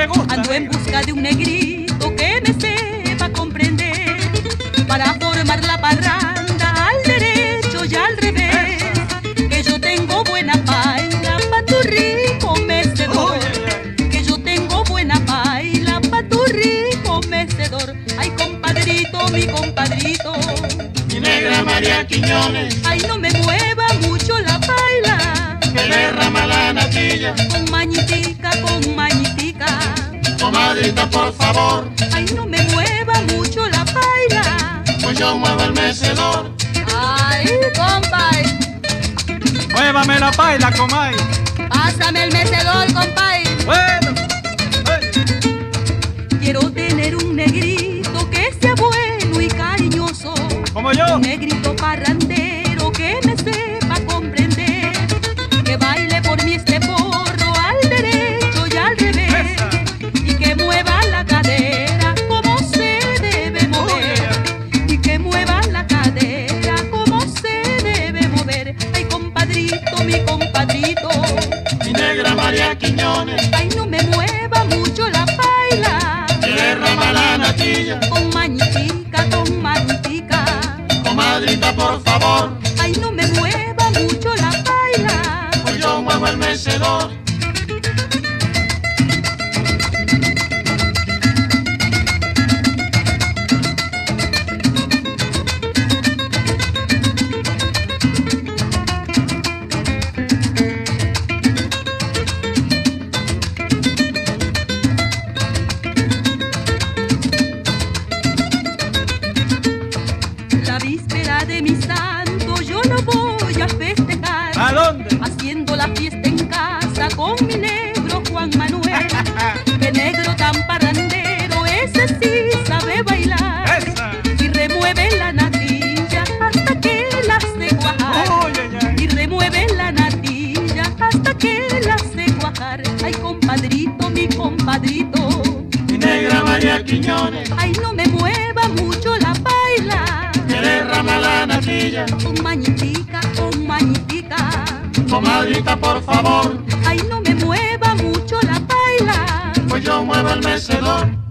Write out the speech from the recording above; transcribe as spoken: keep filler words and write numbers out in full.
me gusta. Ando en busca de un negrito que me sepa comprender para formar la parranda al derecho y al revés. Que yo tengo buena paila pa' tu rico mecedor. Que yo tengo buena paila pa' tu rico mecedor. Ay, compadrito, mi compadrito, Mi negra María Quiñones, ay, no me mueva mucho la paila, que le derrama la natilla. con mañitica, con mañitica. Comadrita, por favor, Ay, no me mueva mucho la paila, pues yo muevo el mecedor. ay, compay, Muévame la paila, comay. pásame el mecedor, compay. Bueno. Hey. Quiero tener un negrito que sea bueno y cariñoso, Como yo. un negrito parrandero que me sepa comprender, que baile por mí este porro al derecho y al revés, y que mueva la cadera como se debe mover, y que mueva la cadera como se debe mover. Ay, compadrito, mi compadrito, Mi negra María Quiñones, ay, no me mueva mucho la paila, que le derrama la natilla. con mañitica, con mañitica. Comadrita, por favor, Ay, no me mueva mucho la paila, pues yo muevo el mecedor. la víspera de mi santo yo lo voy a festejar, ¿A dónde? haciendo la fiesta en casa con mi negro Juan Manuel. Que negro tan parrandero, ese sí sabe bailar, Esa. y remueve la natilla hasta que la hace cuajar, Uy, ay, ay. y remueve la natilla hasta que la hace cuajar. Ay, compadrito, mi compadrito, Mi negra María Quiñones, ay, no me mueva mucho la paila, que le derrama la natilla. con mañitica, con mañitica. Comadrita, por favor, Ay, no me mueva mucho la paila, pues yo muevo el mecedor.